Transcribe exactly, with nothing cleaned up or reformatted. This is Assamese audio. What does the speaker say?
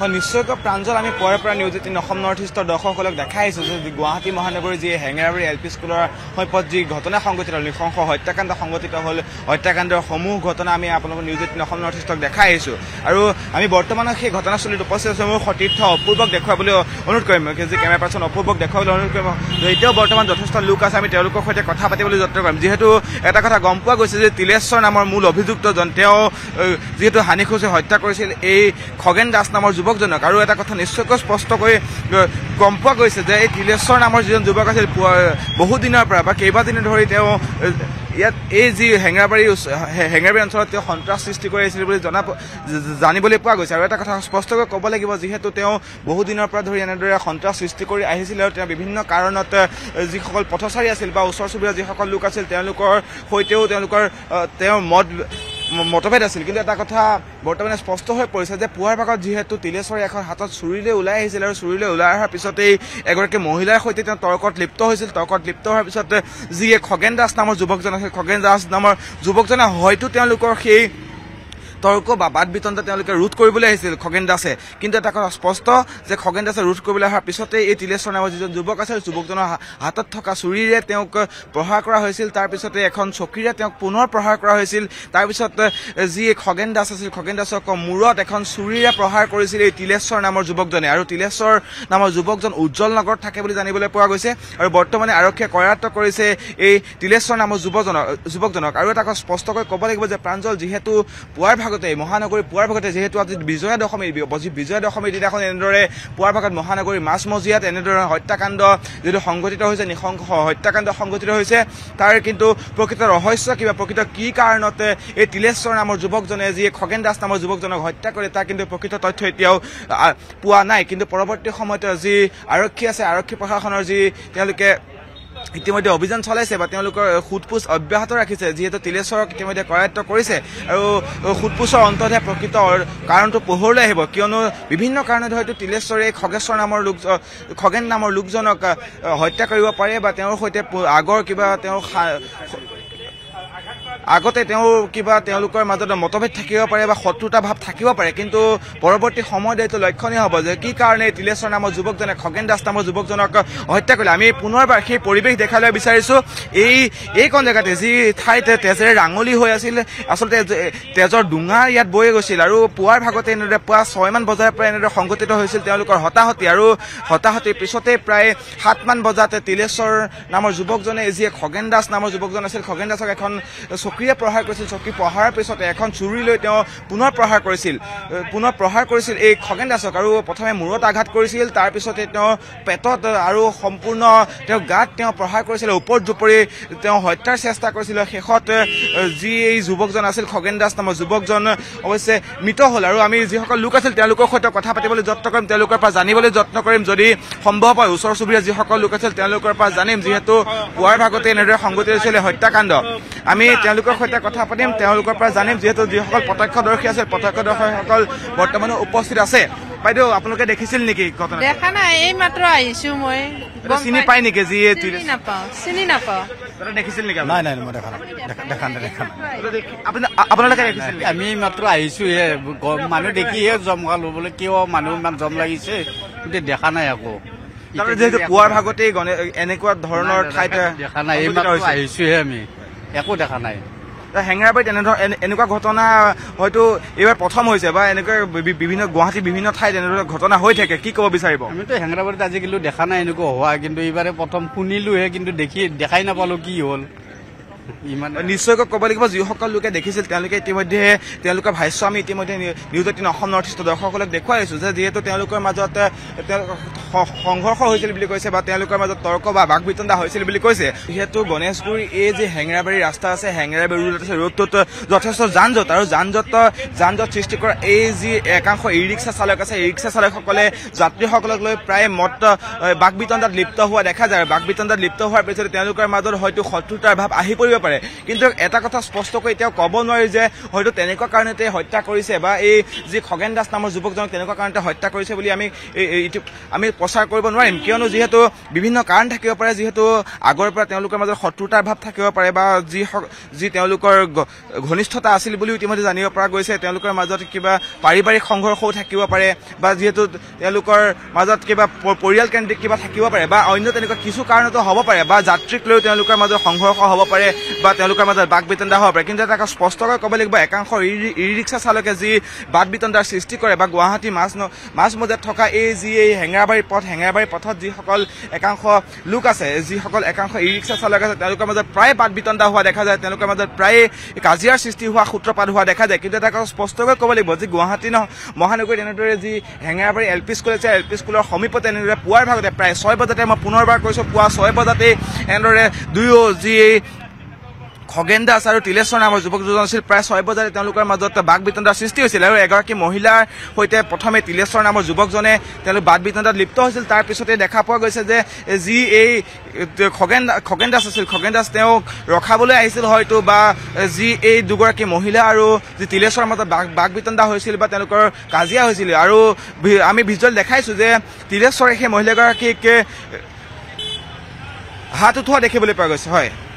নিশ্চয়কৈ প্ৰাঞ্জল আমি পুৱাৰ পৰা নিউজ এইটিন অসম নৰ্থ ইষ্টৰ দৰ্শকসকলক দেখাই আছো যে গুৱাহাটী মহানগৰীৰ যি হেঙেৰাবাৰী এল পি স্কুলৰ সৈপত যি ঘটনা সংঘটিত হ'ল নৃশংস হত্যাকাণ্ড সংঘটিত হ'ল হত্যাকাণ্ডৰ সমূহ ঘটনা আমি আপোনালোকক নিউজ এইটিন অসম নৰ্থ ইষ্টক দেখাই আহিছোঁ আৰু আমি বৰ্তমানত সেই ঘটনাস্থলীত উপস্থিত আছোঁ মোৰ সতীৰ্থ অপূৰ্বক দেখুৱাবলৈ অনুৰোধ কৰিম যি কেমেৰা পাৰ্চন অপূৰ্বক দেখুৱাবলৈ অনুৰোধ কৰিম এতিয়াও বৰ্তমান যথেষ্ট লোক আছে আমি তেওঁলোকৰ সৈতে কথা পাতিবলৈ যত্ন কৰিম যিহেতু এটা কথা গম পোৱা গৈছে যে তিলেশ্বৰ নামৰ মূল অভিযুক্তজন তেওঁ যিহেতু হানি খুচি হত্যা কৰিছিল এই খগেন দাস নামৰ যুৱকজনক আৰু এটা কথা নিশ্চয়কৈ স্পষ্টকৈ গম পোৱা গৈছে যে এই তিলেশ্বৰ নামৰ যিজন যুৱক আছিল বহু দিনৰ পৰা বা কেইবাদিনো ধৰি তেওঁ ইয়াত এই যি হেঙেৰাবাৰী হেঙেৰাবাৰী অঞ্চলত তেওঁ সন্ত্ৰাস সৃষ্টি কৰি আহিছিল বুলি জনা জানিবলৈ পোৱা গৈছে আৰু এটা কথা স্পষ্টকৈ ক'ব লাগিব যিহেতু তেওঁ বহুদিনৰ পৰা ধৰি এনেদৰে সন্ত্ৰাস সৃষ্টি কৰি আহিছিল আৰু তেওঁ বিভিন্ন কাৰণত যিসকল পথচাৰী আছিল বা ওচৰ চুবুৰীয়া যিসকল লোক আছিল তেওঁলোকৰ সৈতেও তেওঁলোকৰ তেওঁৰ মত মতভেদ আছিল কিন্তু এটা কথা বৰ্তমানে স্পষ্ট হৈ পৰিছে যে পুৱাৰ ভাগত যিহেতু তিলেশ্বৰে এখন হাতত চুৰিলৈ ওলাই আহিছিল আৰু চুৰিলৈ ওলাই অহাৰ পিছতেই এগৰাকী মহিলাৰ সৈতে তেওঁ তৰ্কত লিপ্ত হৈছিল তৰ্কত লিপ্ত হোৱাৰ পিছতে যি খগেন দাস নামৰ যুৱকজন আছিল খগেন দাস নামৰ যুৱকজনে হয়তো তেওঁলোকৰ সেই তৰ্ক বা বাদ বিতণ্ডা তেওঁলোকে ৰোধ কৰিবলৈ আহিছিল খগেন দাসে কিন্তু এটা কথা স্পষ্ট যে খগেন দাসে ৰোধ কৰিবলৈ অহাৰ পিছতে এই তিলেশ্বৰ নামৰ যিজন যুৱক আছিল যুৱকজনৰ হাতত থকা চুৰিৰে তেওঁক প্ৰহাৰ কৰা হৈছিল তাৰপিছতে এখন চকীৰে তেওঁক পুনৰ প্ৰহাৰ কৰা হৈছিল তাৰপিছত যি খগেন দাস আছিল খগেন দাসক মূৰত এখন চুৰিৰে প্ৰহাৰ কৰিছিল এই তিলেশ্বৰ নামৰ যুৱকজনে আৰু তিলেশ্বৰ নামৰ যুৱকজন উজ্জ্বল নগৰত থাকে বুলি জানিবলৈ পোৱা গৈছে আৰু বৰ্তমানে আৰক্ষীয়ে কৰায়ত্ব কৰিছে এই তিলেশ্বৰ নামৰ যুৱকজনক যুৱকজনক আৰু এটা কথা স্পষ্টকৈ ক'ব লাগিব যে প্ৰাঞ্জল যিহেতু পুৱাৰ মহানগৰী পুৱাৰ ভাগতে যিহেতু আজি বিজয়া দশমী বিজয়া দশমীৰ দিনাখন এনেদৰে পুৱাৰ ভাগত মহানগৰীৰ মাজমজিয়াত এনেদৰে হত্যাকাণ্ড যিটো সংঘটিত হৈছে নৃশংস হত্যাকাণ্ড সংঘটিত হৈছে তাৰ কিন্তু প্ৰকৃত ৰহস্য কিবা প্ৰকৃত কি কাৰণতে এই তিলেশ্বৰ নামৰ যুৱকজনে যি খগেন দাস নামৰ যুৱকজনক হত্যা কৰে তাৰ কিন্তু প্ৰকৃত তথ্য এতিয়াও পোৱা নাই কিন্তু পৰৱৰ্তী সময়ত যি আৰক্ষী আছে আৰক্ষী প্ৰশাসনৰ যি তেওঁলোকে ইতিমধ্যে অভিযান চলাইছে বা তেওঁলোকৰ সোধপোছ অব্যাহত ৰাখিছে যিহেতু তিলেশ্বৰক ইতিমধ্যে কৰায়ত্ব কৰিছে আৰু সোধপোছৰ অন্ততহে প্ৰকৃত কাৰণটো পোহৰলৈ আহিব কিয়নো বিভিন্ন কাৰণত হয়তো তিলেশ্বৰে খগেশ্বৰ নামৰ লোক খগেন নামৰ লোকজনক হত্যা কৰিব পাৰে বা তেওঁৰ সৈতে আগৰ কিবা তেওঁৰ আগতে তেওঁ কিবা তেওঁলোকৰ মাজত মতভেদ থাকিব পাৰে বা শত্ৰুতা ভাৱ থাকিব পাৰে কিন্তু পৰৱৰ্তী সময়ত এইটো লক্ষণীয় হ'ব যে কি কাৰণে তিলেশ্বৰ নামৰ যুৱকজনে খগেন দাস নামৰ যুৱকজনক হত্যা কৰিলে আমি পুনৰবাৰ সেই পৰিৱেশ দেখাবলৈ বিচাৰিছোঁ এই এইখন জেগাতে যি ঠাইত তেজেৰে ৰাঙলী হৈ আছিল আচলতে তেজৰ ডুঙা ইয়াত বৈ গৈছিল আৰু পুৱাৰ ভাগতে এনেদৰে পুৱা ছয়মান বজাৰ পৰা এনেদৰে সংঘটিত হৈছিল তেওঁলোকৰ হতাহতি আৰু হতাহতিৰ পিছতে প্ৰায় সাতমান বজাত তিলেশ্বৰ নামৰ যুৱকজনে যি খগেন দাস নামৰ যুৱকজন আছিল খগেন দাসক এখন চকীৰে প্ৰহাৰ কৰিছিল চকী প্ৰহাৰৰ পিছতে এখন চুৰি লৈ তেওঁ পুনৰ প্ৰহাৰ কৰিছিল পুনৰ প্ৰহাৰ কৰিছিল এই খগেন দাসক আৰু প্ৰথমে মূৰত আঘাত কৰিছিল তাৰপিছতে তেওঁ পেটত আৰু সম্পূৰ্ণ তেওঁ গাত তেওঁ প্ৰহাৰ কৰিছিল ওপৰত জুপৰি তেওঁ হত্যাৰ চেষ্টা কৰিছিল শেষত যি এই যুৱকজন আছিল খগেন দাস নামৰ যুৱকজন অৱশ্যে মৃত হ'ল আৰু আমি যিসকল লোক আছিল তেওঁলোকৰ সৈতে কথা পাতিবলৈ যত্ন কৰিম তেওঁলোকৰ পৰা জানিবলৈ যত্ন কৰিম যদি সম্ভৱ হয় ওচৰ চুবুৰীয়া যিসকল লোক আছিল তেওঁলোকৰ পৰা জানিম যিহেতু পুৱাৰ ভাগতে এনেদৰে সংঘটিত হৈছিল হত্যাকাণ্ড আমি তেওঁলোকৰ সৈতে কথা পাতিম তেওঁলোকৰ পৰা জানিম যিহেতু যিসকল প্ৰত্যক্ষদৰ্শী আছে প্ৰত্যক্ষদৰ্শীসকল বৰ্তমানো উপস্থিত আছে বাইদেউ আপোনালোকে দেখিছিল নেকি ঘটনা দেখা নাই এই মাত্ৰ আহিছো মই চিনি পাই নেকি যি চিনি নাপাওঁ চিনি নাপাওঁ দেখিছিল নেকি নাই নাই মই দেখা নাই দেখা নাই দেখা নাই আপোনালোকে দেখিছিল আমি মাত্ৰ আহিছোহে মানুহ দেখিহে জমকা ল'বলৈ কিয় মানুহ ইমান জম লাগিছে গোটেই দেখা নাই আকৌ যিহেতু পুৱাৰ ভাগতেই এনেকুৱা ধৰণৰ ঠাইত দেখা নাই এই মাত্ৰ আহিছোহে আমি একো দেখা নাই হেঙেৰাবাৰীত এনেধৰণৰ এনেকুৱা ঘটনা হয়তো এইবাৰ প্ৰথম হৈছে বা এনেকুৱা বিভিন্ন গুৱাহাটীৰ বিভিন্ন ঠাইত এনেধৰণৰ ঘটনা হৈ থাকে কি ক'ব বিচাৰিব আমিতো হেঙেৰাবাৰীত আজিকালি দেখা নাই এনেকুৱা হোৱা কিন্তু এইবাৰে প্ৰথম শুনিলোহে কিন্তু দেখি দেখাই নাপালো কি হ'ল ইমান নিশ্চয়কৈ ক'ব লাগিব যিসকল লোকে দেখিছিল তেওঁলোকে ইতিমধ্যে তেওঁলোকৰ ভাষ্য আমি ইতিমধ্যে নিউজ এইটিন অসম নৰ্থ ইষ্টৰ দৰ্শকসকলক দেখুৱাই আছো যে যিহেতু তেওঁলোকৰ মাজত সংঘৰ্ষ হৈছিল বুলি কৈছে বা তেওঁলোকৰ মাজত তৰ্ক বা বাক বিতণ্ডা হৈছিল বুলি কৈছে যিহেতু গণেশগুৰি এই যি হেঙেৰাবাৰী ৰাস্তা আছে হেঙেৰাবাৰী ৰোড আছে ৰোডটোত যথেষ্ট যান জঁট আৰু যান জঁট যান জঁট সৃষ্টি কৰা এই যি একাংশ ই ৰিক্সা চালক আছে ই ৰিক্সা চালকসকলে যাত্ৰীসকলক লৈ প্ৰায় মত বাক বিতণ্ডাত লিপ্ত হোৱা দেখা যায় বাক বিতণ্ডাত লিপ্ত হোৱাৰ পিছতে তেওঁলোকৰ মাজত হয়তো শত্ৰুতাৰ ভাৱ আহি পৰি কৰিব পাৰে কিন্তু এটা কথা স্পষ্টকৈ এতিয়াও ক'ব নোৱাৰি যে হয়তো তেনেকুৱা কাৰণতে হত্যা কৰিছে বা এই যি খগেন দাস নামৰ যুৱকজনক তেনেকুৱা কাৰণতে হত্যা কৰিছে বুলি আমি আমি প্ৰচাৰ কৰিব নোৱাৰিম কিয়নো যিহেতু বিভিন্ন কাৰণ থাকিব পাৰে যিহেতু আগৰ পৰা তেওঁলোকৰ মাজত শত্ৰুতাৰ ভাৱ থাকিব পাৰে বা যি যি তেওঁলোকৰ ঘনিষ্ঠতা আছিল বুলিও ইতিমধ্যে জানিব পৰা গৈছে তেওঁলোকৰ মাজত কিবা পাৰিবাৰিক সংঘৰ্ষও থাকিব পাৰে বা যিহেতু তেওঁলোকৰ মাজত কিবা পৰিয়াল কেন্দ্ৰিক কিবা থাকিব পাৰে বা অন্য তেনেকুৱা কিছু কাৰণতো হ'ব পাৰে বা যাত্ৰীক লৈ তেওঁলোকৰ মাজত সংঘৰ্ষ হ'ব পাৰে বা তেওঁলোকৰ মাজত বাক বিতণ্ডা হ'ব পাৰে কিন্তু এটা স্পষ্টকৈ ক'ব লাগিব একাংশ ই ৰিক্সা চালকে যি বাক বিতণ্ডাৰ সৃষ্টি কৰে বা গুৱাহাটী মাছ মাজমজিয়াত থকা এই যি এই হেঙেৰাবাৰী পথ হেঙেৰাবাৰী পথত যিসকল একাংশ লোক আছে যিসকল একাংশ ই ৰিক্সা চালক আছে তেওঁলোকৰ মাজত প্ৰায় বাক বিতণ্ডা হোৱা দেখা যায় তেওঁলোকৰ মাজত প্ৰায় কাজিয়াৰ সৃষ্টি হোৱা সূত্ৰপাত হোৱা দেখা যায় কিন্তু এটা স্পষ্টকৈ ক'ব লাগিব যে গুৱাহাটী মহানগৰীত এনেদৰে যি হেঙেৰাবাৰী এল পি স্কুল আছে এল পি স্কুলৰ সমীপতে এনেদৰে পুৱাৰ ভাগতে প্ৰায় ছয় বজাতে মই পুনৰবাৰ কৈছোঁ পুৱা ছয় বজাতে এনেদৰে দুয়ো যি খগেন দাস আৰু তিলেশ্বৰ নামৰ যুৱক দুজন আছিল প্ৰায় ছয় বজাতে তেওঁলোকৰ মাজত বাক বিতণ্ডাৰ সৃষ্টি হৈছিল আৰু এগৰাকী মহিলাৰ সৈতে প্ৰথমে তিলেশ্বৰ নামৰ যুৱকজনে তেওঁলোক বাক বিতণ্ডাত লিপ্ত হৈছিল তাৰ পিছতে দেখা পোৱা গৈছে যে যি এই খগেন খগেন দাস আছিল খগেন দাস তেওঁক ৰখাবলৈ আহিছিল হয়তো বা যি এই দুগৰাকী মহিলা আৰু যি তিলেশ্বৰৰ মাজত বাক বিতণ্ডা হৈছিল বা তেওঁলোকৰ কাজিয়া হৈছিল আৰু আমি ভিজুৱেল দেখাইছোঁ যে তিলেশ্বৰে সেই মহিলাগৰাকীক হাত উঠোৱা দেখিবলৈ পোৱা গৈছে হয়